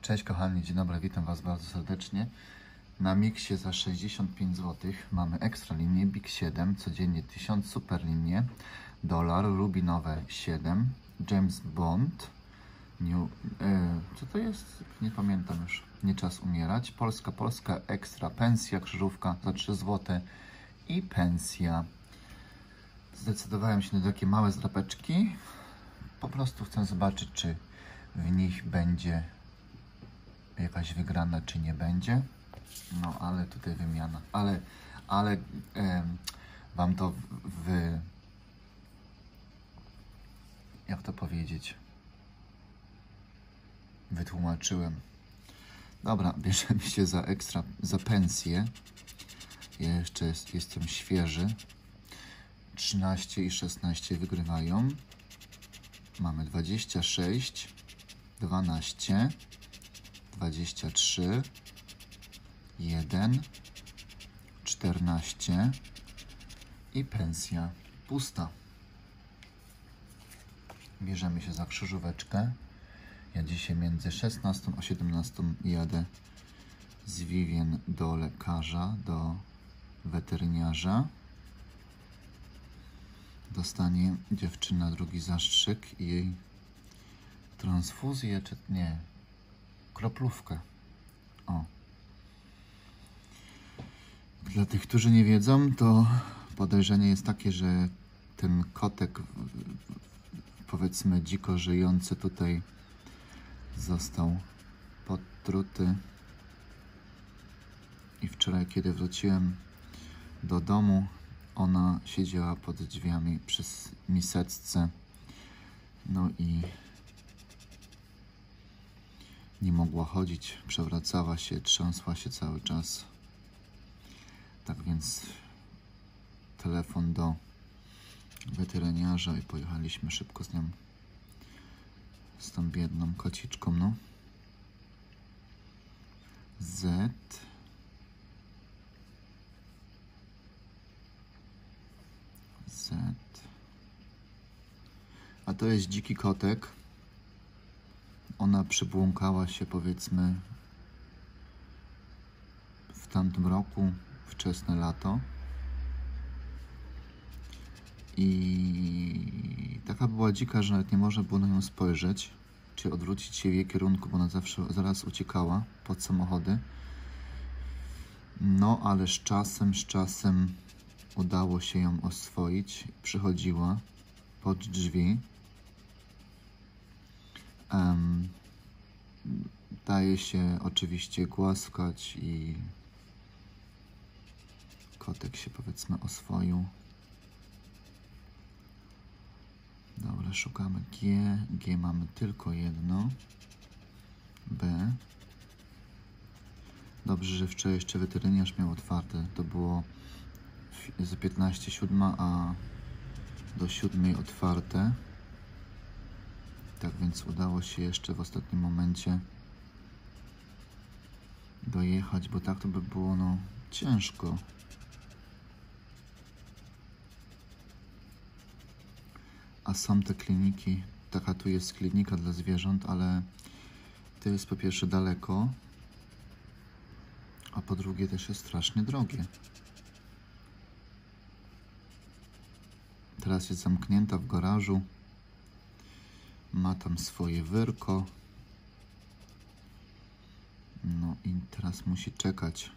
Cześć kochani, dzień dobry, witam Was bardzo serdecznie. Na Mixie za 65 zł mamy ekstra linię Big 7, codziennie 1000, super linie, dolar, rubinowe 7, James Bond, co to jest? Nie pamiętam już, nie czas umierać, Polska ekstra, pensja, krzyżówka za 3 zł i pensja. Zdecydowałem się na takie małe zdrapeczki, po prostu chcę zobaczyć, czy w nich będzie jakaś wygrana, czy nie będzie. No, ale tutaj wymiana. Ale Wam to jak to powiedzieć? Wytłumaczyłem. Dobra, bierzemy się za ekstra, za pensję. Ja jeszcze jestem świeży. 13 i 16 wygrywają. Mamy 26, 12, 23, 1, 14 i pensja pusta. Bierzemy się za krzyżóweczkę. Ja dzisiaj między 16 a 17 jadę z Vivien do lekarza, do weteryniarza. Dostanie dziewczyna drugi zastrzyk i jej transfuzję, czy nie, kroplówkę. O. Dla tych, którzy nie wiedzą, to podejrzenie jest takie, że ten kotek, powiedzmy dziko żyjący tutaj, został podtruty. I wczoraj, kiedy wróciłem do domu, ona siedziała pod drzwiami przy miseczce. No i nie mogła chodzić, przewracała się, trząsła się cały czas. Tak więc telefon do weteryniarza i pojechaliśmy szybko z nią, z tą biedną kociczką, no. Z. A to jest dziki kotek. Ona przybłąkała się, powiedzmy, w tamtym roku, wczesne lato. I taka była dzika, że nawet nie można było na nią spojrzeć, czy odwrócić się w jej kierunku, bo ona zawsze zaraz uciekała pod samochody. No, ale z czasem udało się ją oswoić. Przychodziła pod drzwi. Daje się oczywiście głaskać i kotek się, powiedzmy, oswoił. Dobra, szukamy G. G mamy tylko jedno. B. Dobrze, że wczoraj jeszcze weteryniarz miał otwarte. To było za 15:07, a do 7 otwarte. Tak więc udało się jeszcze w ostatnim momencie dojechać, bo tak to by było, no, ciężko. A są te kliniki, taka tu jest klinika dla zwierząt, ale to jest po pierwsze daleko, a po drugie też jest strasznie drogie. Teraz jest zamknięta w garażu. Ma tam swoje wyrko. No i teraz musi czekać,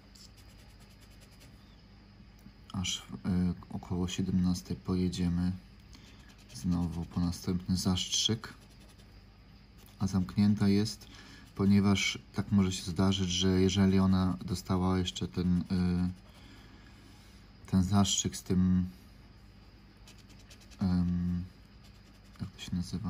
aż około 17 pojedziemy znowu po następny zastrzyk. A zamknięta jest, ponieważ tak może się zdarzyć, że jeżeli ona dostała jeszcze ten zastrzyk z tym, jak to się nazywa?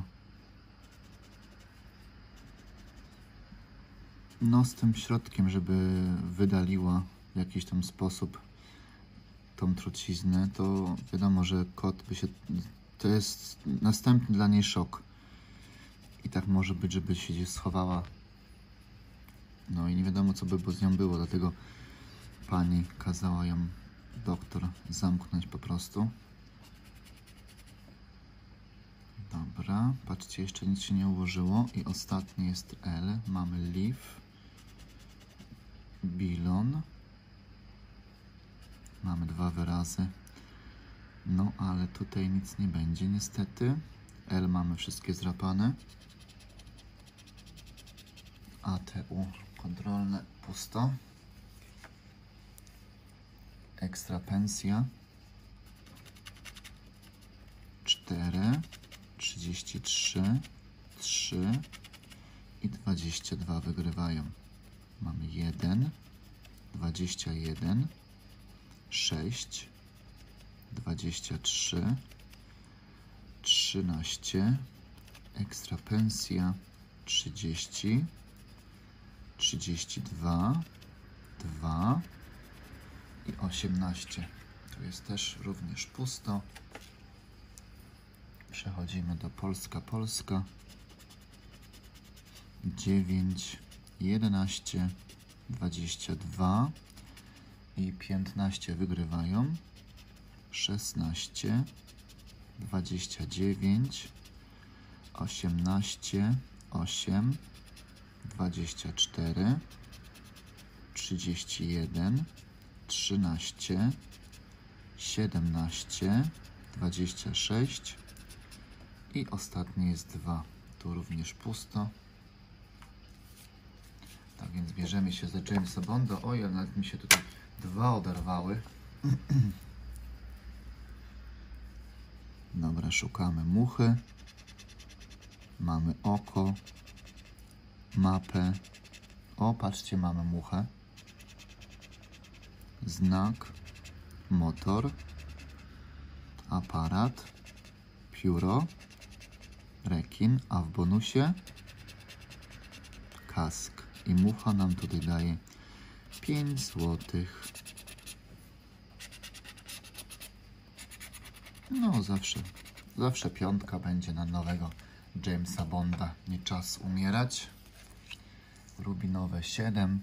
No, z tym środkiem, żeby wydaliła w jakiś tam sposób tą truciznę, to wiadomo, że kot by się... To jest następny dla niej szok. I tak może być, żeby się gdzieś schowała. No i nie wiadomo, co by z nią było, dlatego pani kazała ją, doktor, zamknąć po prostu. Dobra, patrzcie, jeszcze nic się nie ułożyło. I ostatni jest L. Mamy Leaf, Bilon. Mamy 2 wyrazy. No, ale tutaj nic nie będzie niestety. L mamy wszystkie zrapane. ATU kontrolne pusto. Ekstra pensja 4, 33, 3 i 22 wygrywają. Mamy 1, 21, 6, 23, 13, ekstra pensja 30, 32, 2 i 18. Tu jest też również pusto. Przechodzimy do Polska. 9, 11, 22 i 15 wygrywają. 16, 29, 18, 8, 24, 31, 13, 17, 26 i ostatnie jest 2. Tu również pusto. Tak więc bierzemy się za Jamesa Bonda. Oj, ale nawet mi się tutaj 2 oderwały. Dobra, szukamy muchy. Mamy oko, mapę. O, patrzcie, mamy muchę. Znak, motor, aparat, pióro, rekin, a w bonusie kask. I mucha nam tutaj daje 5 złotych. No, zawsze piątka będzie na nowego Jamesa Bonda. Nie czas umierać. Rubinowe 7,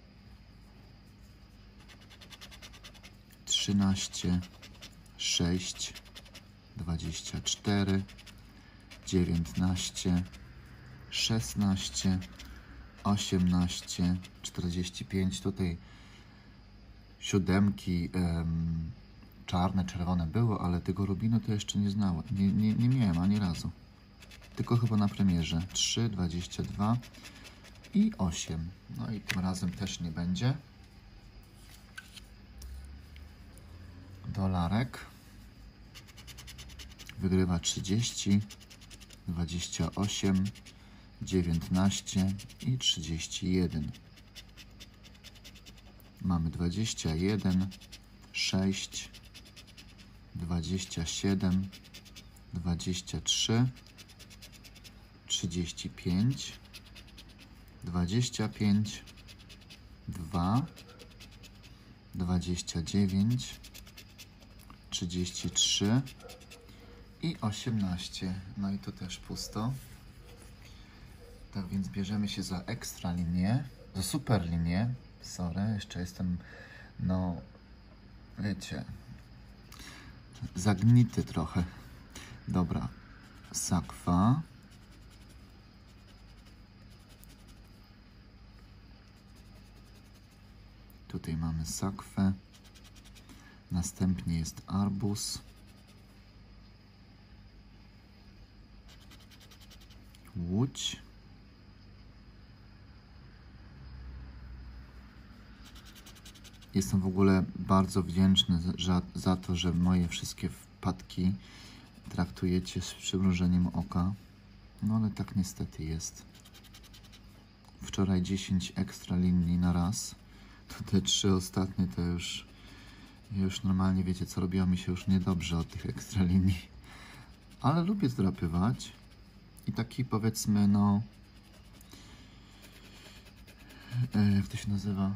13, 6, 24, 19, 16, 18, 45. Tutaj siódemki czarne, czerwone było, ale tego rubinu to jeszcze nie znałem. Nie miałem ani razu. Tylko chyba na premierze. 3, 22 i 8. No i tym razem też nie będzie. Dolarek. Wygrywa 30, 28, 19 i 31. Mamy 21, 6, 27, 23, 35, 25, 2, 29, 33 i 18. No i tu też pusto. Tak więc bierzemy się za ekstra linię, za super linię. Sorry, jeszcze jestem, no wiecie, zagnity trochę. Dobra, sakwa. Tutaj mamy sakwę. Następnie jest arbuz. Łódź. Jestem w ogóle bardzo wdzięczny za to, że moje wszystkie wpadki traktujecie z przymrużeniem oka. No ale tak niestety jest. Wczoraj 10 ekstra linii na raz. To te 3 ostatnie to już normalnie wiecie co, robiło mi się już niedobrze od tych ekstra linii. Ale lubię zdrapywać. I taki powiedzmy, no jak to się nazywa?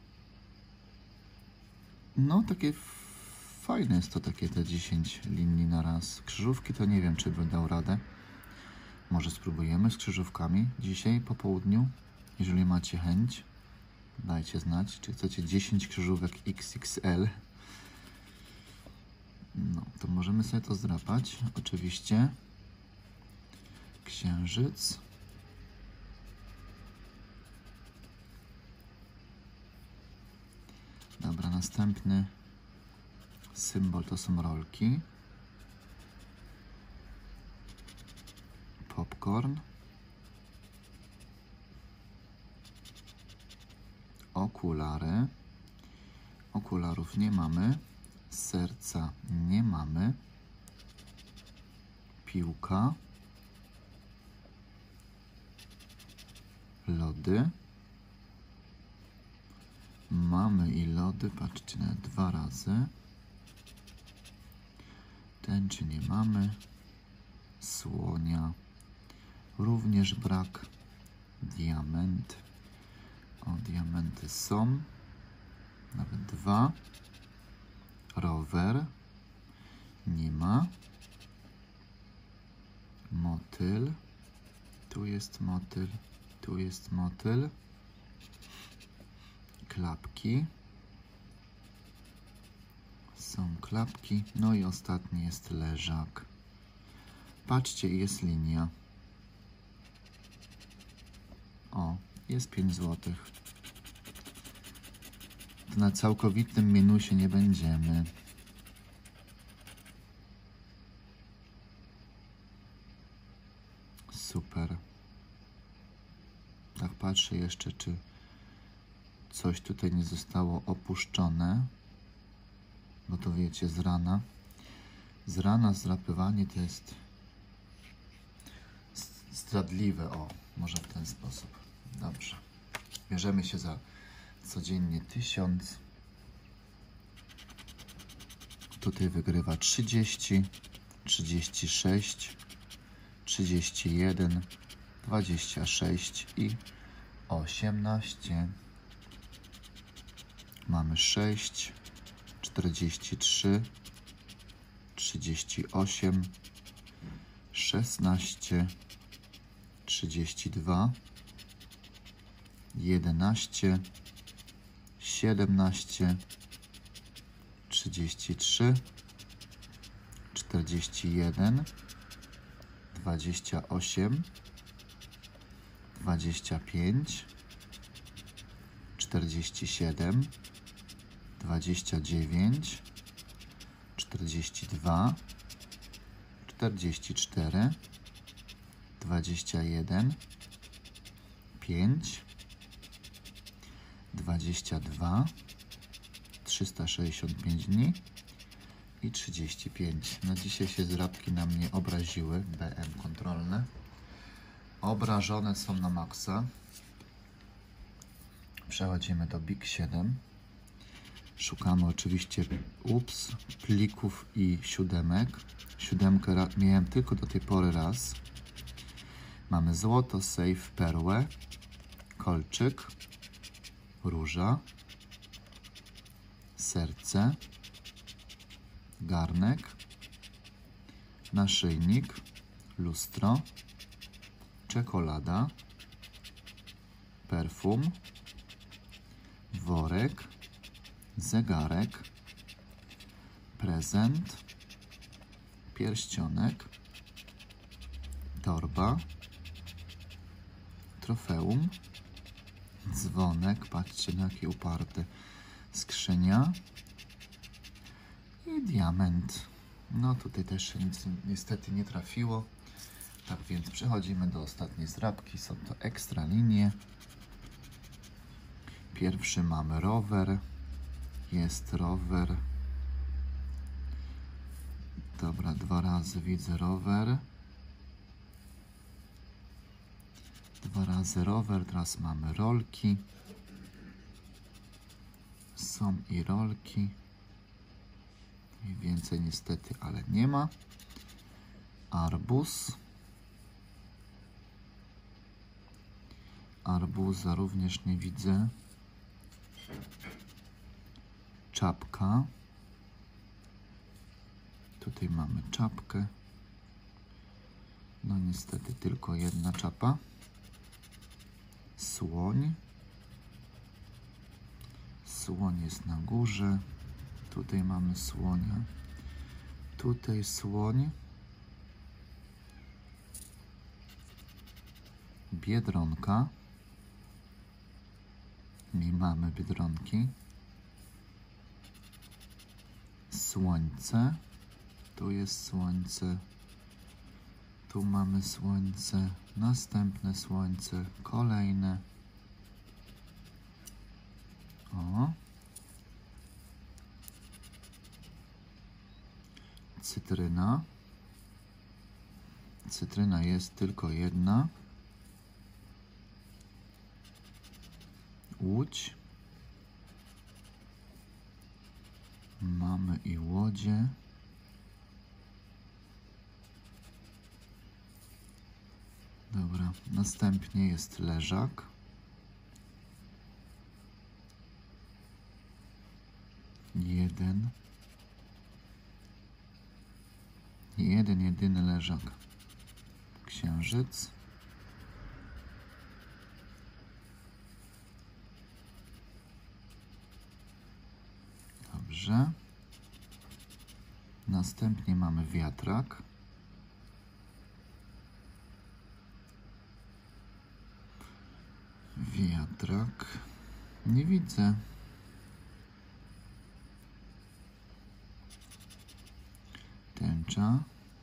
No takie fajne jest to, takie te 10 linii na raz. Krzyżówki to nie wiem, czy bym dał radę. Może spróbujemy z krzyżówkami dzisiaj po południu. Jeżeli macie chęć, dajcie znać, czy chcecie 10 krzyżówek XXL. No, to możemy sobie to zdrapać, oczywiście. księżyc. Dobra, następny symbol to są rolki. Popcorn. Okulary. Okularów nie mamy. Serca nie mamy. Piłka. Lody. Mamy i lody, patrzcie, na 2 razy. Tęczy nie mamy. Słonia. Również brak. Diament. O, diamenty są. Nawet 2. Rower. Nie ma. Motyl. Tu jest motyl. Tu jest motyl. Klapki. Są klapki. No i ostatni jest leżak. Patrzcie, jest linia. O, jest 5 zł. Na całkowitym minusie nie będziemy. Super. Tak patrzę jeszcze, czy coś tutaj nie zostało opuszczone. Bo to wiecie, z rana. Z rana zdrapywanie to jest zdradliwe. O, może w ten sposób. Dobrze. Bierzemy się za codziennie 1000. Tutaj wygrywa 30, 36, 31, 26 i 18. Mamy 6, 43, 38, 16, 32, 11, 17, 33, 41, 28, 25, 47, 29, 42, 44, 21, 5, 22, 365 dni i 35. Na dzisiaj się zdrabki na mnie obraziły, BM kontrolne. Obrażone są na maksa. Przechodzimy do Big 7. Szukamy oczywiście plików i siódemek. Siódemkę miałem tylko do tej pory raz. Mamy złoto, safe, perłę, kolczyk, róża, serce, garnek, naszyjnik, lustro, czekolada, perfum, worek, zegarek, prezent, pierścionek, torba, trofeum, dzwonek, patrzcie na jakie uparte, skrzynia i diament. No tutaj też nic niestety nie trafiło. Tak więc przechodzimy do ostatniej zdrabki. Są to ekstra linie. Pierwszy mamy rower. Jest rower. Dobra, 2 razy widzę rower. 2 razy rower. Teraz mamy rolki. Są i rolki. I więcej niestety, ale nie ma. Arbuz. Arbuza również nie widzę. Czapka. Tutaj mamy czapkę. No niestety tylko jedna czapa. Słoń. Słoń jest na górze. Tutaj mamy słonia. Tutaj słoń. Biedronka. Nie mamy Biedronki. Słońce. Tu jest słońce. Tu mamy słońce. Następne słońce. Kolejne. O. Cytryna. Cytryna jest tylko jedna. Łódź. Mamy i łodzie. Dobra, następnie jest leżak. Jedyny leżak. Księżyc. Dobrze. Następnie mamy wiatrak. Wiatrak. Nie widzę. Tęcza.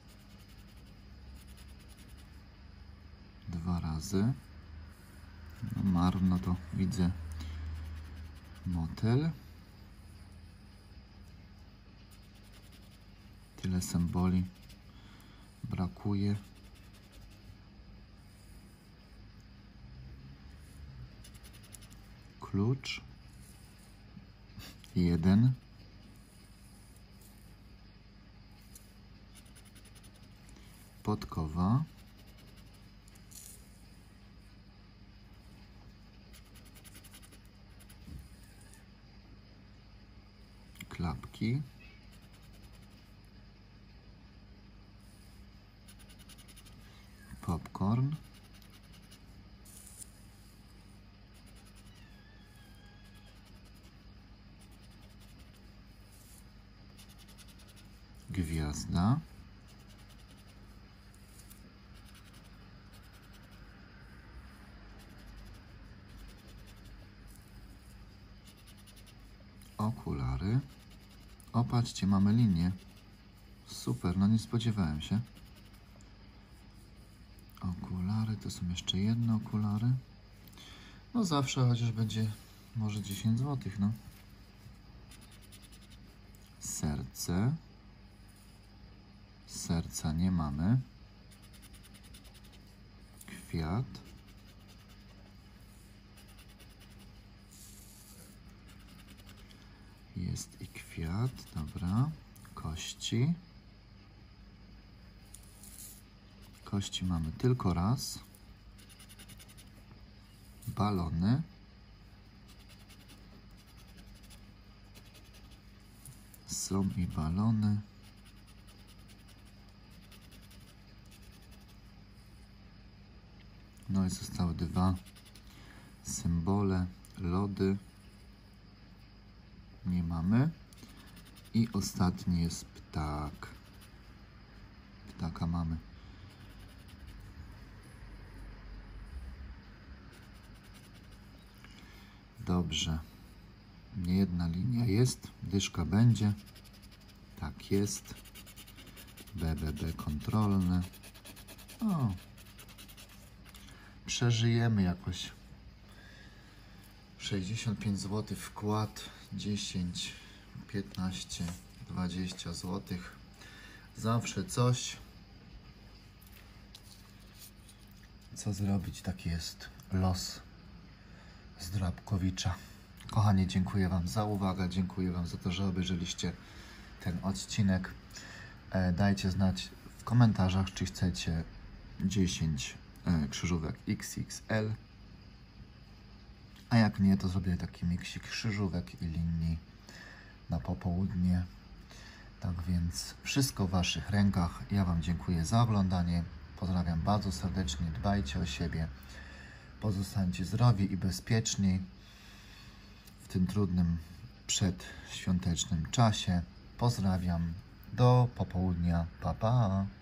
2 razy. No marno to widzę. Motyl. Tyle symboli brakuje. Klucz. 1. Podkowa. Klapki. Popcorn. Gwiazda. Okulary. O, patrzcie, mamy linię. Super, no nie spodziewałem się. Okulary, to są jeszcze jedne okulary. No zawsze, chociaż będzie może 10 zł, no. Serce. Serca nie mamy. Kwiat. Jest i kwiat, dobra. Kości. Kości mamy tylko raz. Balony. Są i balony. No i zostały 2 symbole. Lody. Nie mamy. I ostatni jest ptak. Ptaka mamy. Dobrze. Nie jedna linia jest. Dyszka będzie. Tak jest. BBB kontrolne. O. Przeżyjemy jakoś. 65 zł wkład. 10, 15, 20 zł. Zawsze coś. Co zrobić? Taki jest los Zdrabkowicza. Kochani, dziękuję Wam za uwagę. Dziękuję Wam za to, że obejrzeliście ten odcinek. Dajcie znać w komentarzach, czy chcecie 10 krzyżówek XXL. A jak nie, to zrobię taki miksik krzyżówek i linii na popołudnie. Tak więc wszystko w Waszych rękach. Ja Wam dziękuję za oglądanie. Pozdrawiam bardzo serdecznie. Dbajcie o siebie. Pozostańcie zdrowi i bezpieczni w tym trudnym przedświątecznym czasie. Pozdrawiam. Do popołudnia. Pa, pa.